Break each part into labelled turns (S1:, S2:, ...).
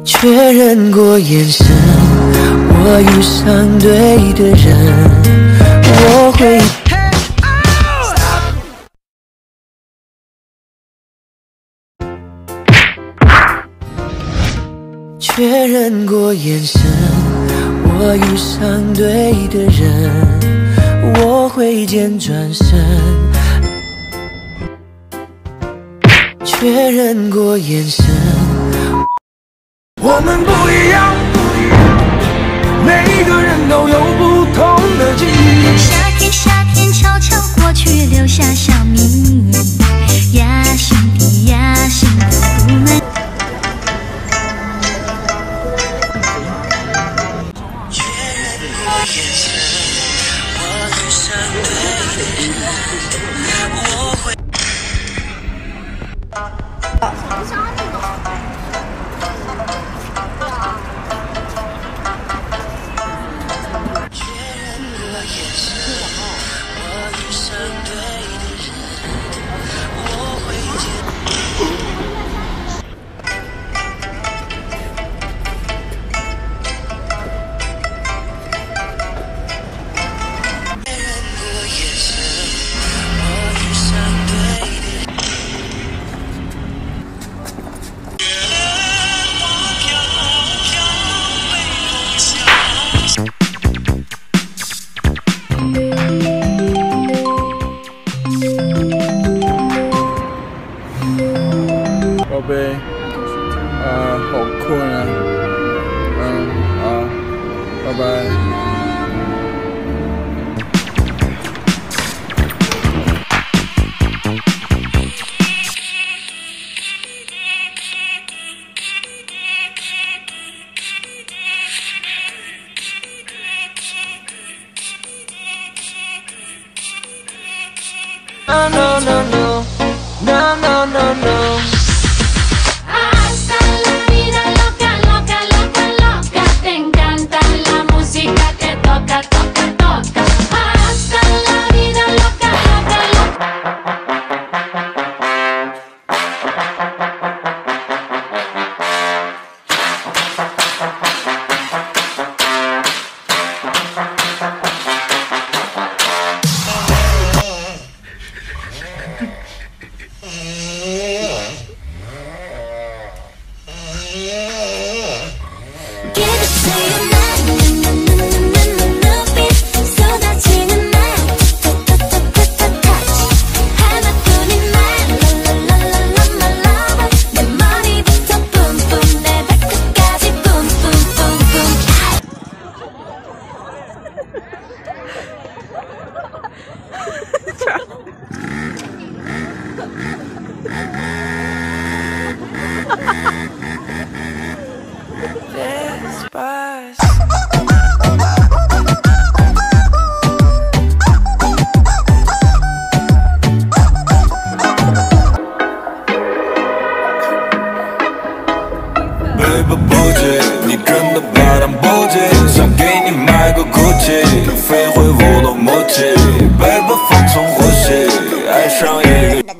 S1: 确认过眼神，我遇上对的人，我会确认过眼神，我遇上对的人，我挥剑转身。确认过眼神，我们不一样，每个人都有不同的境遇。
S2: 夏天，夏天悄悄过去，留下小秘密。压心底，压心的不能。
S1: 确认过眼神，我遇上对的人，我会。
S3: 宝贝，好困啊，好，拜拜。
S1: No, no, no, no, no, no, no, no.
S2: Hasta la vida loca, loca, loca, loca. Te encanta la música que toca, toca, toca. Hasta la vida loca, loca, loca.
S4: Baby不急，你真的把当不羁，想给你买个 Gucci， 飞回乌鲁木齐 ，Baby 放松呼吸，爱上一个。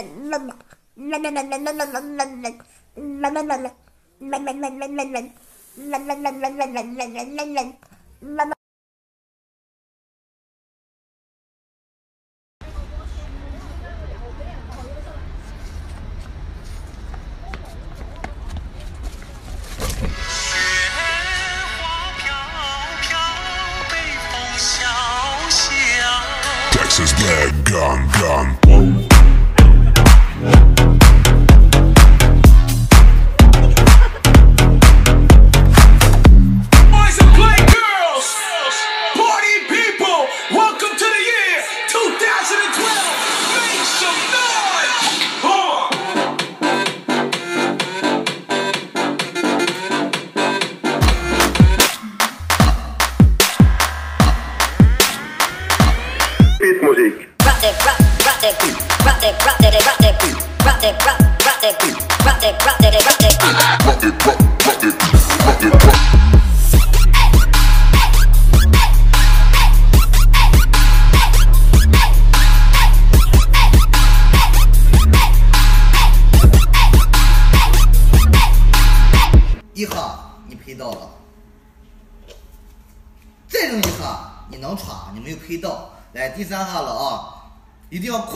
S5: Texas Black Gun.
S6: Boys and play girls, party people, welcome to the year 2012. Make some noise.
S7: Beatmusik. 一哈你赔到了，再扔一哈你能闯，你没有赔到。来第3哈了啊，一定要快。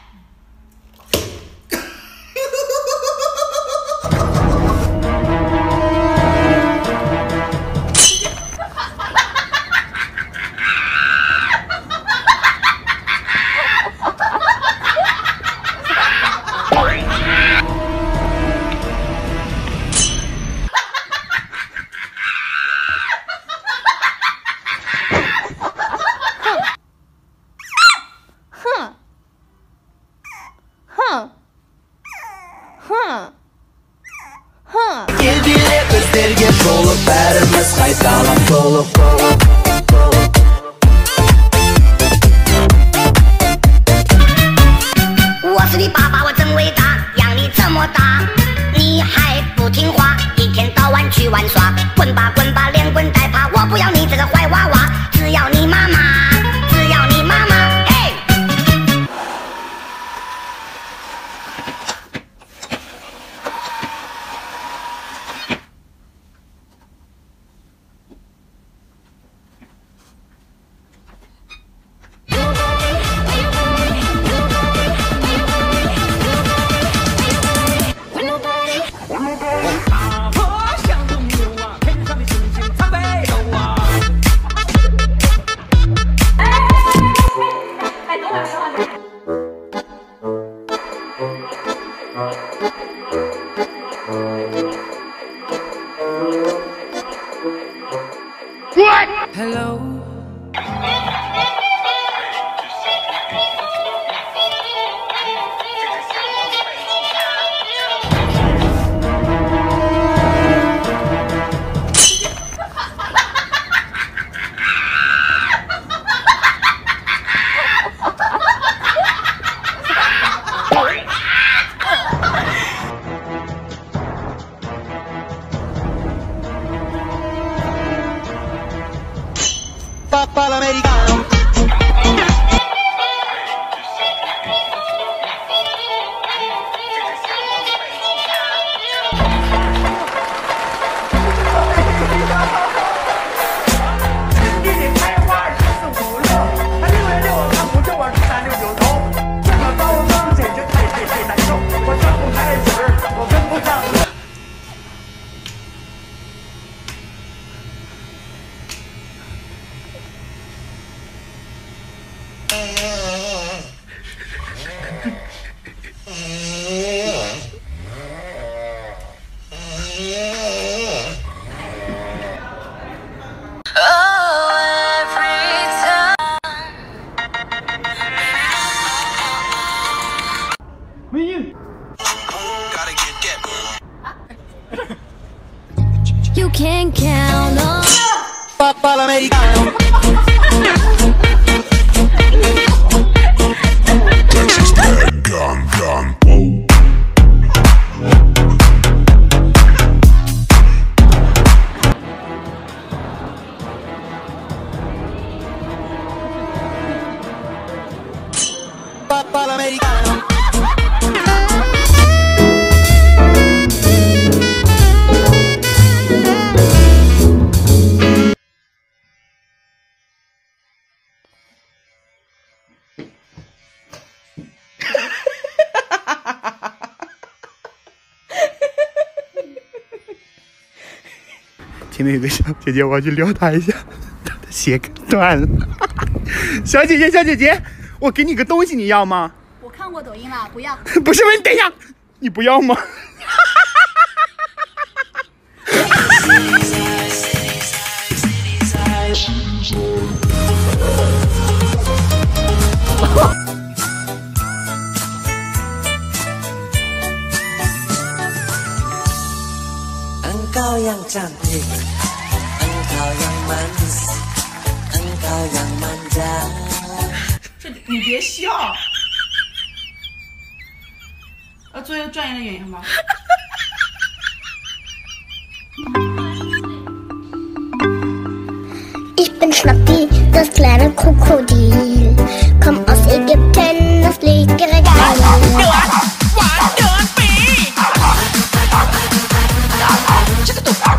S8: 我是你爸爸，我真伟大，养你这么大，你还不听话，一天到晚去玩耍，滚吧滚吧，连滚带爬，我不要你这个坏娃娃，只要你妈妈，只要你妈妈，嘿。
S1: Hello.
S9: Papà l'americano.
S2: You can count on
S9: Papà l'americano.
S5: Texas bad gun gun.
S9: Papà l'americano.
S10: 前面有个小姐姐，我要去撩她一下，她的鞋跟断了。小姐姐，小姐姐，我给你个东西，你要吗？
S11: 我看过抖音了，不要。
S10: 不是，你等一下，你不要吗？
S1: Engkau yang cantik, engkau yang manis, engkau yang manja。
S12: 这你别笑，做一个专业的演员吧。
S8: Ich bin Schnappi, das kleine Krokodil. Komm aus Ägypten, das leckere Geil.
S13: 这个都跑。